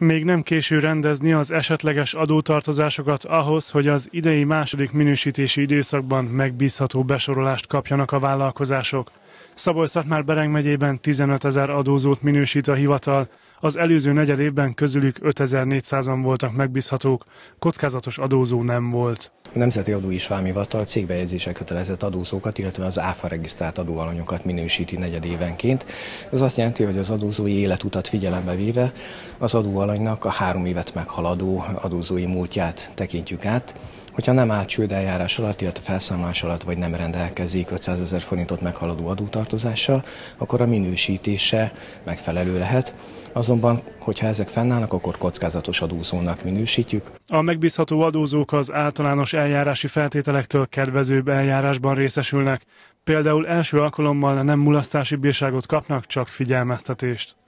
Még nem késő rendezni az esetleges adótartozásokat ahhoz, hogy az idei második minősítési időszakban megbízható besorolást kapjanak a vállalkozások. Szabolcs-Szatmár-Bereng megyében 15 000 adózót minősít a hivatal, az előző negyed évben közülük 5400-an voltak megbízhatók, kockázatos adózó nem volt. A Nemzeti Adó és Vámhivatal cégbejegyzésre kötelezett adózókat, illetve az ÁFA regisztrált adóalanyokat minősíti negyedévenként. Ez azt jelenti, hogy az adózói életutat figyelembe véve az adóalanynak a 3 évet meghaladó adózói múltját tekintjük át. Hogyha nem áll csődeljárás alatt, illetve felszámolás alatt, vagy nem rendelkezik 500 000 forintot meghaladó adótartozással, akkor a minősítése megfelelő lehet. Azonban, hogyha ezek fennállnak, akkor kockázatos adózónak minősítjük. A megbízható adózók az általános eljárási feltételektől kedvezőbb eljárásban részesülnek. Például első alkalommal nem mulasztási bírságot kapnak, csak figyelmeztetést.